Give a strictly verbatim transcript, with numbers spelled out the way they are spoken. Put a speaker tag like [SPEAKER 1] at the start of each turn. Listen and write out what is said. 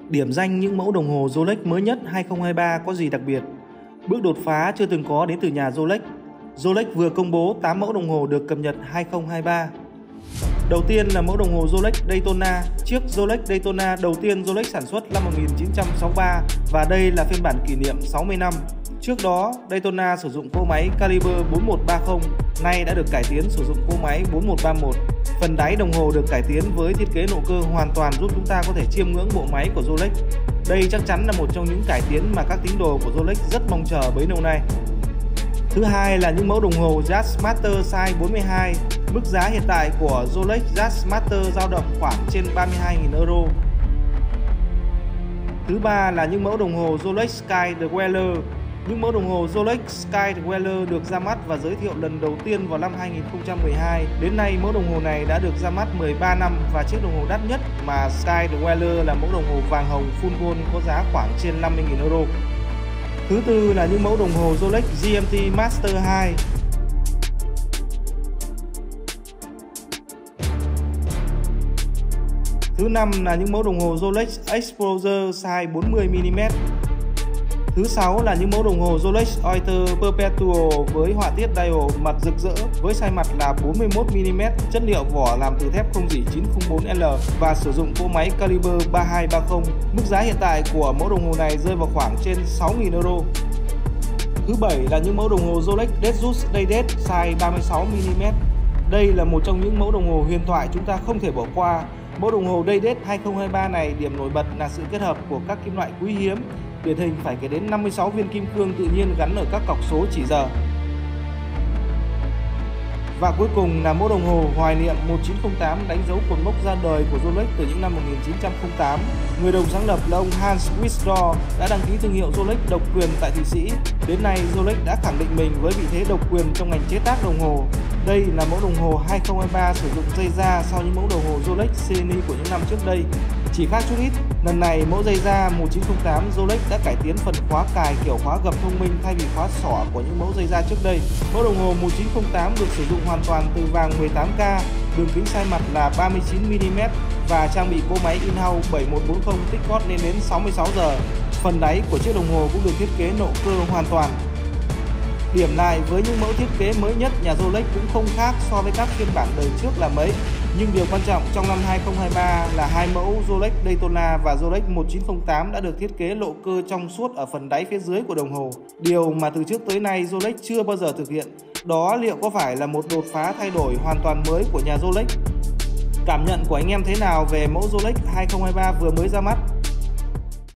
[SPEAKER 1] Điểm danh những mẫu đồng hồ Rolex mới nhất hai không hai ba có gì đặc biệt? Bước đột phá chưa từng có đến từ nhà Rolex. Rolex vừa công bố tám mẫu đồng hồ được cập nhật hai không hai ba. Đầu tiên là mẫu đồng hồ Rolex Daytona. Chiếc Rolex Daytona đầu tiên Rolex sản xuất năm một nghìn chín trăm sáu mươi ba và đây là phiên bản kỷ niệm sáu mươi năm. Trước đó, Daytona sử dụng cỗ máy caliber bốn một ba không, nay đã được cải tiến sử dụng cỗ máy bốn một ba một. Phần đáy đồng hồ được cải tiến với thiết kế nộ cơ hoàn toàn giúp chúng ta có thể chiêm ngưỡng bộ máy của Rolex. Đây chắc chắn là một trong những cải tiến mà các tín đồ của Rolex rất mong chờ bấy lâu nay. Thứ hai là những mẫu đồng hồ Jazzmaster size bốn mươi hai. Mức giá hiện tại của Rolex Jazzmaster dao động khoảng trên ba mươi hai nghìn euro. Thứ ba là những mẫu đồng hồ Rolex Sky Dweller. Những mẫu đồng hồ Rolex Sky Dweller được ra mắt và giới thiệu lần đầu tiên vào năm hai nghìn không trăm mười hai. Đến nay, mẫu đồng hồ này đã được ra mắt mười ba năm và chiếc đồng hồ đắt nhất mà Sky Dweller là mẫu đồng hồ vàng hồng full gold có giá khoảng trên năm mươi nghìn euro. Thứ tư là những mẫu đồng hồ Rolex giê em tê Master hai. Thứ năm là những mẫu đồng hồ Rolex Explorer size bốn mươi mi li mét. Thứ sáu là những mẫu đồng hồ Rolex Oyster Perpetual với họa tiết dial mặt rực rỡ với size mặt là bốn mươi mốt mi li mét, chất liệu vỏ làm từ thép không gỉ chín không bốn L và sử dụng cỗ máy caliber ba hai ba không. Mức giá hiện tại của mẫu đồng hồ này rơi vào khoảng trên sáu nghìn euro. Thứ bảy là những mẫu đồng hồ Rolex Datejust Daydate size ba mươi sáu mi li mét. Đây là một trong những mẫu đồng hồ huyền thoại chúng ta không thể bỏ qua. Mẫu đồng hồ Daydate hai không hai ba này điểm nổi bật là sự kết hợp của các kim loại quý hiếm. Điển hình phải kể đến năm mươi sáu viên kim cương tự nhiên gắn ở các cọc số chỉ giờ. Và cuối cùng là mẫu đồng hồ hoài niệm một chín không tám đánh dấu cột mốc ra đời của Rolex từ những năm một nghìn chín trăm lẻ tám. Người đồng sáng lập là ông Hans Wisdor đã đăng ký thương hiệu Rolex độc quyền tại Thụy Sĩ. Đến nay, Rolex đã khẳng định mình với vị thế độc quyền trong ngành chế tác đồng hồ. Đây là mẫu đồng hồ hai không hai ba sử dụng dây da sau những mẫu đồng hồ Rolex Ceni của những năm trước đây. Chỉ khác chút ít, lần này mẫu dây da một chín không tám Rolex đã cải tiến phần khóa cài kiểu khóa gập thông minh thay vì khóa xỏ của những mẫu dây da trước đây. Mẫu đồng hồ một chín không tám được sử dụng hoàn toàn từ vàng mười tám K, đường kính size mặt là ba mươi chín mi li mét và trang bị cỗ máy in-house bảy một bốn không tích gót lên đến sáu mươi sáu giờ. Phần đáy của chiếc đồng hồ cũng được thiết kế nộ cơ hoàn toàn. Điểm lại với những mẫu thiết kế mới nhất, nhà Rolex cũng không khác so với các phiên bản đời trước là mấy. Nhưng điều quan trọng trong năm hai không hai ba là hai mẫu Rolex Daytona và Rolex một chín không tám đã được thiết kế lộ cơ trong suốt ở phần đáy phía dưới của đồng hồ. Điều mà từ trước tới nay Rolex chưa bao giờ thực hiện. Đó liệu có phải là một đột phá thay đổi hoàn toàn mới của nhà Rolex? Cảm nhận của anh em thế nào về mẫu Rolex hai không hai ba vừa mới ra mắt?